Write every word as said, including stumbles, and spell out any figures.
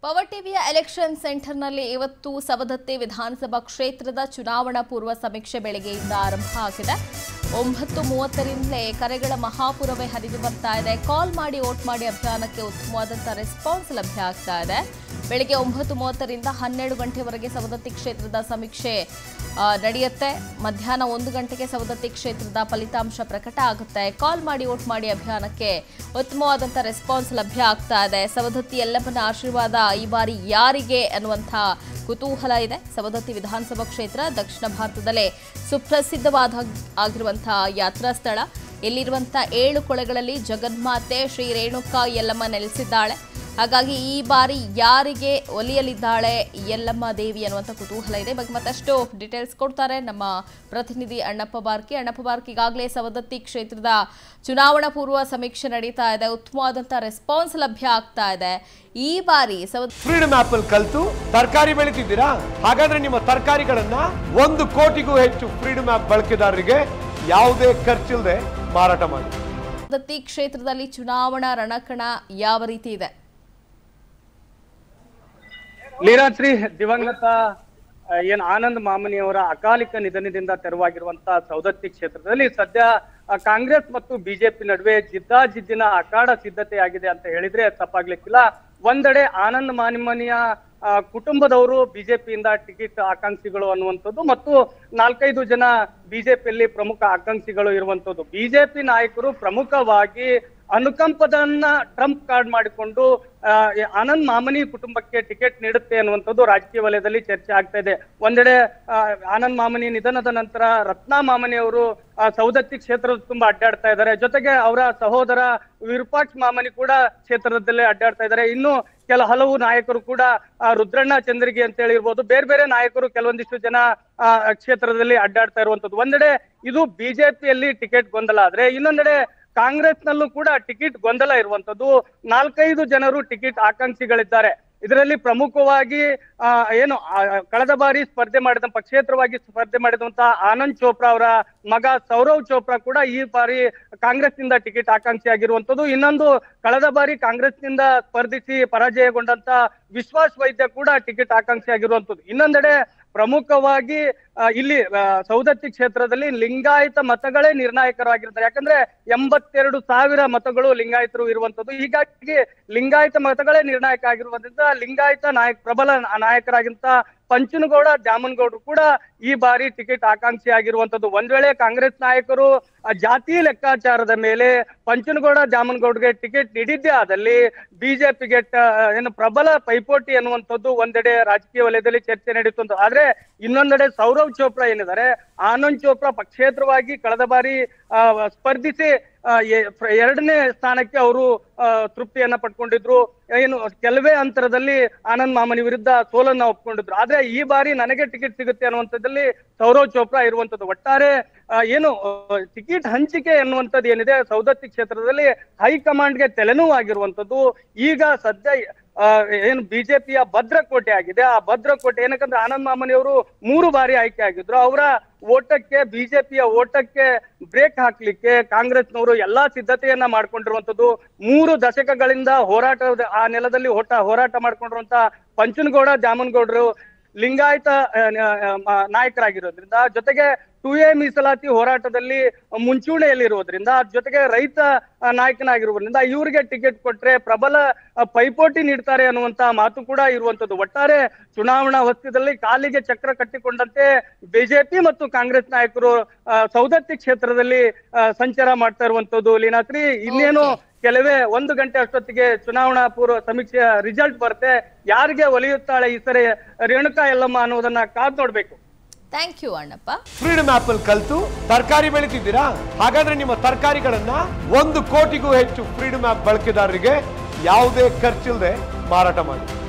Power ಟಿವಿಯ election ಸೆಂಟರ್ನಲ್ಲಿ ಇವತ್ತು ಸವದತ್ತಿ ವಿಧಾನಸಭಾ ಕ್ಷೇತ್ರದ ಚುನಾವಣಾ ಪೂರ್ವ ಸಮೀಕ್ಷೆ ಬೆಳಗ್ಗೆಯಿಂದ ಆರಂಭ ಆಗಿದೆ. ಒಂಬತ್ತು ಮೂವತ್ತರಿಂದಲೇ ಕರೆಗಳ ಮಹಾಪೂರವೇ ಹರಿದು ಬರ್ತಾ ಇದೆ. ಕಾಲ್ ಮಾಡಿ ವೋಟ್ ಮಾಡಿ ಅಭಿಯಾನಕ್ಕೆ ಉತ್ತಮವಾದಂತಹ ರೆಸ್ಪಾನ್ಸ್ ಲಭ್ಯ ಆಗ್ತಾ ಇದೆ. ಬೆಳಗ್ಗೆ ಒಂಬತ್ತು ಮೂವತ್ತರಿಂದ ಹನ್ನೆರಡು ಗಂಟೆವರೆಗೆ ಸವದತ್ತಿ ಕ್ಷೇತ್ರದ ಸಮೀಕ್ಷೆ ನಡೆಯುತ್ತೆ. ಮಧ್ಯಾಹ್ನ ಒಂದು ಗಂಟೆಗೆ ಸವದತ್ತಿ ಕ್ಷೇತ್ರದ ಫಲಿತಾಂಶ ಪ್ರಕಟ ಆಗುತ್ತೆ. ಕಾಲ್ ಮಾಡಿ ವೋಟ್ ಮಾಡಿ ಅಭಿಯಾನಕ್ಕೆ ಉತ್ತಮವಾದಂತಹ ರೆಸ್ಪಾನ್ಸ್ ಲಭ್ಯ ಆಗ್ತಾ ಇದೆ. ಸವದತ್ತಿ ಯಲ್ಲಮ್ಮನ ಆಶೀರ್ವಾದ ಈ ಬಾರಿ ಯಾರಿಗೆ ಅನ್ನುವಂಥ ಕುತೂಹಲ ಇದೆ. ಸವದತ್ತಿ ವಿಧಾನಸಭಾ ಕ್ಷೇತ್ರ ದಕ್ಷಿಣ ಭಾರತದಲ್ಲೇ ಸುಪ್ರಸಿದ್ಧವಾದ ಆಗಿರುವಂತಹ ಯಾತ್ರಾ ಸ್ಥಳ. ಇಲ್ಲಿರುವಂತಹ ಏಳು ಕೊಳೆಗಳಲ್ಲಿ ಜಗನ್ಮಾತೆ ಶ್ರೀ ರೇಣುಕಾ ಯಲ್ಲಮ್ಮ ನೆಲೆಸಿದ್ದಾಳೆ. ಹಾಗಾಗಿ ಈ ಬಾರಿ ಯಾರಿಗೆ ಒಲಿಯಲಿದ್ದಾಳೆ ಯಲ್ಲಮ್ಮ ದೇವಿ ಅನ್ನುವಂಥ ಕುತೂಹಲ ಇದೆ. ಬಗ್ಗೆ ಮತ್ತಷ್ಟು ಡೀಟೇಲ್ಸ್ ಕೊಡ್ತಾರೆ ನಮ್ಮ ಪ್ರತಿನಿಧಿ ಅಣ್ಣಪ್ಪ ಬಾರ್ಕಿ. ಅಣ್ಣಪ್ಪ ಬಾರ್ಕಿ, ಈಗಾಗಲೇ ಸವದತ್ತಿ ಕ್ಷೇತ್ರದ ಚುನಾವಣಾ ಪೂರ್ವ ಸಮೀಕ್ಷೆ ನಡೀತಾ ಇದೆ. ಉತ್ತಮವಾದಂತಹ ರೆಸ್ಪಾನ್ಸ್ ಲಭ್ಯ ಆಗ್ತಾ ಇದೆ. ಈ ಬಾರಿ ಫ್ರೀಡಮ್ ಆಪ್ ಅಲ್ಲಿ ಕಲಿತು ತರಕಾರಿ ಬೆಳೀತಿದ್ದೀರಾ? ಹಾಗಾದ್ರೆ ನಿಮ್ಮ ತರಕಾರಿಗಳನ್ನ ಒಂದು ಕೋಟಿಗೂ ಹೆಚ್ಚು ಫ್ರೀಡಮ್ ಆಪ್ ಬಳಕೆದಾರರಿಗೆ ಯಾವುದೇ ಖರ್ಚಿಲ್ಲದೆ ಮಾರಾಟ ಮಾಡಿ. ಸವದತ್ತಿ ಕ್ಷೇತ್ರದಲ್ಲಿ ಚುನಾವಣಾ ರಣಕಣ ಯಾವ ರೀತಿ ಇದೆ? ಲೀಲಾಶ್ರೀ, ದಿವಂಗತ ಏನ್ ಆನಂದ್ ಮಾಮನಿಯವರ ಅಕಾಲಿಕ ನಿಧನದಿಂದ ತೆರವಾಗಿರುವಂತಹ ಸವದತ್ತಿ ಕ್ಷೇತ್ರದಲ್ಲಿ ಸದ್ಯ ಕಾಂಗ್ರೆಸ್ ಮತ್ತು ಬಿಜೆಪಿ ನಡುವೆ ಜಿದ್ದಾಜಿದ್ದಿನ ಅಖಾಡ ಸಿದ್ಧತೆ ಆಗಿದೆ ಅಂತ ಹೇಳಿದ್ರೆ ತಪ್ಪಾಗ್ಲಿಕ್ಕಿಲ್ಲ. ಒಂದೆಡೆ ಆನಂದ್ ಮಾಮನಿಯ ಕುಟುಂಬದವರು ಬಿಜೆಪಿಯಿಂದ ಟಿಕೆಟ್ ಆಕಾಂಕ್ಷಿಗಳು ಅನ್ನುವಂಥದ್ದು ಮತ್ತು ನಾಲ್ಕೈದು ಜನ ಬಿಜೆಪಿಯಲ್ಲಿ ಪ್ರಮುಖ ಆಕಾಂಕ್ಷಿಗಳು ಇರುವಂತದ್ದು. ಬಿಜೆಪಿ ನಾಯಕರು ಪ್ರಮುಖವಾಗಿ ಅನುಕಂಪದನ್ನ ಟ್ರಂಪ್ ಕಾರ್ಡ್ ಮಾಡಿಕೊಂಡು ಆನಂದ್ ಮಾಮನಿ ಕುಟುಂಬಕ್ಕೆ ಟಿಕೆಟ್ ನೀಡುತ್ತೆ ಅನ್ನುವಂಥದ್ದು ರಾಜಕೀಯ ವಲಯದಲ್ಲಿ ಚರ್ಚೆ ಆಗ್ತಾ ಇದೆ. ಒಂದೆಡೆ ಆನಂದ್ ಮಾಮನಿ ನಿಧನದ ನಂತರ ರತ್ನಾ ಮಾಮನಿ ಅವರು ಸವದತ್ತಿ ಕ್ಷೇತ್ರದ ತುಂಬಾ ಅಡ್ಡಾಡ್ತಾ ಇದ್ದಾರೆ. ಜೊತೆಗೆ ಅವರ ಸಹೋದರ ವಿರೂಪಾಕ್ಷ ಮಾಮನಿ ಕೂಡ ಕ್ಷೇತ್ರದಲ್ಲೇ ಅಡ್ಡಾಡ್ತಾ ಇದ್ದಾರೆ. ಇನ್ನು ಕೆಲ ಹಲವು ನಾಯಕರು ಕೂಡ ರುದ್ರಣ್ಣ ಚಂದ್ರಗಿ ಅಂತ ಹೇಳಿರ್ಬೋದು, ಬೇರೆ ಬೇರೆ ನಾಯಕರು ಕೆಲವೊಂದಿಷ್ಟು ಜನ ಆ ಕ್ಷೇತ್ರದಲ್ಲಿ ಅಡ್ಡಾಡ್ತಾ ಇರುವಂತದ್ದು. ಒಂದೆಡೆ ಇದು ಬಿಜೆಪಿಯಲ್ಲಿ ಟಿಕೆಟ್ ಗೊಂದಲ ಆದ್ರೆ, ಇನ್ನೊಂದೆಡೆ ಕಾಂಗ್ರೆಸ್ ನಲ್ಲೂ ಕೂಡ ಟಿಕೆಟ್ ಗೊಂದಲ ಇರುವಂತದ್ದು. ನಾಲ್ಕೈದು ಜನರು ಟಿಕೆಟ್ ಆಕಾಂಕ್ಷಿಗಳಿದ್ದಾರೆ. ಇದರಲ್ಲಿ ಪ್ರಮುಖವಾಗಿ ಆ ಏನು ಕಳೆದ ಬಾರಿ ಸ್ಪರ್ಧೆ ಮಾಡಿದ ಪಕ್ಷೇತರವಾಗಿ ಸ್ಪರ್ಧೆ ಮಾಡಿದಂತಹ ಆನಂದ್ ಚೋಪ್ರಾ ಅವರ ಮಗ ಸೌರವ್ ಚೋಪ್ರಾ ಕೂಡ ಈ ಬಾರಿ ಕಾಂಗ್ರೆಸ್ ನಿಂದ ಟಿಕೆಟ್ ಆಕಾಂಕ್ಷಿ ಆಗಿರುವಂತದ್ದು. ಇನ್ನೊಂದು ಕಳೆದ ಬಾರಿ ಕಾಂಗ್ರೆಸ್ ನಿಂದ ಸ್ಪರ್ಧಿಸಿ ಪರಾಜಯಗೊಂಡಂತ ವಿಶ್ವಾಸ್ ವೈದ್ಯ ಕೂಡ ಟಿಕೆಟ್ ಆಕಾಂಕ್ಷಿ ಆಗಿರುವಂತದ್ದು. ಇನ್ನೊಂದೆಡೆ ಪ್ರಮುಖವಾಗಿ ಇಲ್ಲಿ ಸವದತ್ತಿ ಕ್ಷೇತ್ರದಲ್ಲಿ ಲಿಂಗಾಯತ ಮತಗಳೇ ನಿರ್ಣಾಯಕರಾಗಿರ್ತಾರೆ. ಯಾಕಂದ್ರೆ ಎಂಬತ್ತೆರಡು ಸಾವಿರ ಮತಗಳು ಲಿಂಗಾಯತರು ಇರುವಂತದ್ದು. ಹೀಗಾಗಿ ಲಿಂಗಾಯತ ಮತಗಳೇ ನಿರ್ಣಾಯಕ ಆಗಿರುವುದರಿಂದ ಲಿಂಗಾಯತ ನಾಯಕ ಪ್ರಬಲ ನಾಯಕರಾಗಿಂತ ಪಂಚನಗೌಡ ದ್ಯಾಮನಗೌಡರು ಕೂಡ ಈ ಬಾರಿ ಟಿಕೆಟ್ ಆಕಾಂಕ್ಷಿ ಆಗಿರುವಂತದ್ದು. ಒಂದ್ ವೇಳೆ ಕಾಂಗ್ರೆಸ್ ನಾಯಕರು ಜಾತಿ ಲೆಕ್ಕಾಚಾರದ ಮೇಲೆ ಪಂಚನಗೌಡ ದ್ಯಾಮನಗೌಡರಿಗೆ ಟಿಕೆಟ್ ನೀಡಿದ್ದೇ ಆದಲ್ಲಿ ಬಿಜೆಪಿಗೆ ಏನು ಪ್ರಬಲ ಪೈಪೋಟಿ ಅನ್ನುವಂಥದ್ದು ಒಂದೆಡೆ ರಾಜಕೀಯ ವಲಯದಲ್ಲಿ ಚರ್ಚೆ ನಡೀತಂತ. ಆದ್ರೆ ಇನ್ನೊಂದೆಡೆ ಸೌರವ್ ಚೋಪ್ರಾ ಏನಿದ್ದಾರೆ, ಆನಂದ್ ಚೋಪ್ರಾ ಪಕ್ಷೇತರವಾಗಿ ಕಳೆದ ಬಾರಿ ಸ್ಪರ್ಧಿಸಿ ಎರಡನೇ ಸ್ಥಾನಕ್ಕೆ ಅವರು ತೃಪ್ತಿಯನ್ನ ಪಡ್ಕೊಂಡಿದ್ರು. ಏನು ಕೆಲವೇ ಅಂತರದಲ್ಲಿ ಆನಂದ್ ಮಾಮನಿ ವಿರುದ್ಧ ಸೋಲನ್ನ ಒಪ್ಕೊಂಡಿದ್ರು. ಆದ್ರೆ ಈ ಬಾರಿ ನನಗೆ ಟಿಕೆಟ್ ಸಿಗುತ್ತೆ ಅನ್ನುವಂಥದ್ದಲ್ಲಿ ಸೌರವ್ ಚೋಪ್ರಾ ಇರುವಂತದ್ದು. ಒಟ್ಟಾರೆ ಏನು ಟಿಕೆಟ್ ಹಂಚಿಕೆ ಎನ್ನುವಂಥದ್ದು ಏನಿದೆ ಸವದತ್ತಿ ಕ್ಷೇತ್ರದಲ್ಲಿ ಹೈಕಮಾಂಡ್ಗೆ ತಲೆನೋವಾಗಿರುವಂತದ್ದು. ಈಗ ಸದ್ಯ ಏನು ಬಿಜೆಪಿಯ ಭದ್ರಕೋಟೆ ಆಗಿದೆ. ಆ ಭದ್ರಕೋಟೆ ಏನಕ್ಕಂದ್ರೆ ಆನಂದ್ ಮಾಮನಿ ಅವರು ಮೂರು ಬಾರಿ ಆಯ್ಕೆ ಆಗಿದ್ರು. ಅವರ ಓಟಕ್ಕೆ ಬಿಜೆಪಿಯ ಓಟಕ್ಕೆ ಬ್ರೇಕ್ ಹಾಕ್ಲಿಕ್ಕೆ ಕಾಂಗ್ರೆಸ್ನವರು ಎಲ್ಲಾ ಸಿದ್ಧತೆಯನ್ನ ಮಾಡ್ಕೊಂಡಿರುವಂತದ್ದು. ಮೂರು ದಶಕಗಳಿಂದ ಹೋರಾಟ ಆ ನೆಲದಲ್ಲಿ ಹೋಟ ಹೋರಾಟ ಮಾಡ್ಕೊಂಡಿರುವಂತ ಪಂಚನಗೌಡ ದ್ಯಾಮನಗೌಡರು ಲಿಂಗಾಯತ ನಾಯಕರಾಗಿರೋದ್ರಿಂದ, ಜೊತೆಗೆ ಟು ಎ ಮೀಸಲಾತಿ ಹೋರಾಟದಲ್ಲಿ ಮುಂಚೂಣಿಯಲ್ಲಿರುವುದರಿಂದ, ಜೊತೆಗೆ ರೈತ ನಾಯಕನಾಗಿರುವುದರಿಂದ ಇವರಿಗೆ ಟಿಕೆಟ್ ಕೊಟ್ರೆ ಪ್ರಬಲ ಪೈಪೋಟಿ ನೀಡ್ತಾರೆ ಅನ್ನುವಂತ ಮಾತು ಕೂಡ ಇರುವಂತದ್ದು. ಒಟ್ಟಾರೆ ಚುನಾವಣಾ ಹೊಸ್ತದಲ್ಲಿ ಕಾಲಿಗೆ ಚಕ್ರ ಕಟ್ಟಿಕೊಂಡಂತೆ ಬಿಜೆಪಿ ಮತ್ತು ಕಾಂಗ್ರೆಸ್ ನಾಯಕರು ಸವದತ್ತಿ ಕ್ಷೇತ್ರದಲ್ಲಿ ಸಂಚಾರ ಮಾಡ್ತಾ ಇರುವಂತದ್ದು. ಲೀನಾಶ್ರೀ, ಇನ್ನೇನು ಕೆಲವೇ ಒಂದು ಗಂಟೆ ಅಷ್ಟೊತ್ತಿಗೆ ಚುನಾವಣಾ ಪೂರ್ವ ಸಮೀಕ್ಷೆಯ ರಿಸಲ್ಟ್ ಬರುತ್ತೆ. ಯಾರಿಗೆ ಒಲಿಯುತ್ತಾಳೆ ಈ ಸರಿ ರೇಣುಕಾ ಯಲ್ಲಮ್ಮ ಅನ್ನೋದನ್ನ ಕಾದ್ ನೋಡ್ಬೇಕು. Thank you Annappa. Freedom app ಅಲ್ಲಿ ಕಲಿತು ತರಕಾರಿ ಬೆಳೀತಿದ್ದೀರಾ? ಹಾಗಾದ್ರೆ ನಿಮ್ಮ ತರಕಾರಿಗಳನ್ನ ಒಂದು ಕೋಟಿಗೂ ಹೆಚ್ಚು ಫ್ರೀಡಮ್ ಆಪ್ ಬಳಕೆದಾರರಿಗೆ ಯಾವುದೇ ಖರ್ಚಿಲ್ಲದೆ ಮಾರಾಟ ಮಾಡಿ.